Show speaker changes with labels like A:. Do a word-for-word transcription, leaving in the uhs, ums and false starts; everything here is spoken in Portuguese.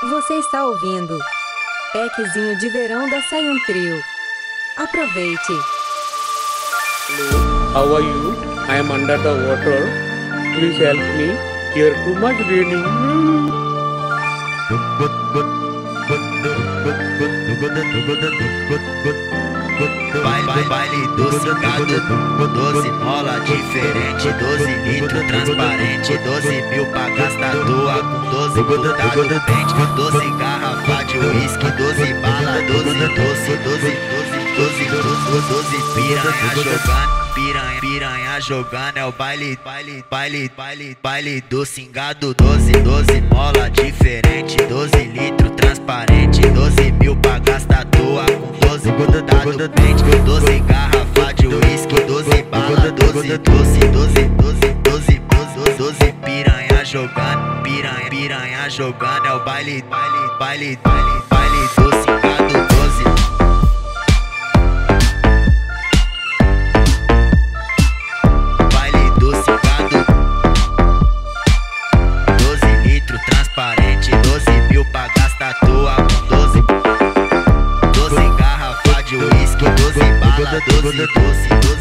A: Você está ouvindo Packzinho de Verão da Saiyan Trio. Aproveite!
B: Hello, how are you? I am under the water. Please help me. Here too much raining.
C: Baile, baile doce, gado, doze mola diferente, doze litro transparente, doze mil pra gastar à toa, com doze grudado no pente, doze garrafa de uísque, doze bala, doze doce, doze, doze, doze, doze, doze piranha jogando, piranha, piranha jogando, é o baile, baile, baile, baile, baile do cingado, doze, doze mola diferente, doze litro transparente, doze mil pra gastar à toa, com doze grudado no pente, doze garrafa de uísque, doze bala, doze, doze, doze, doze, doze, doze, doze piranha jogando, piranha, piranha jogando, é o baile, baile, baile, baile, baile do cingado, doze. Baile do cingado, doze litro transparente, doze mil pra gastar à toa, com doze, doze garrafa de uísque, doze bala, doze, doze, doze.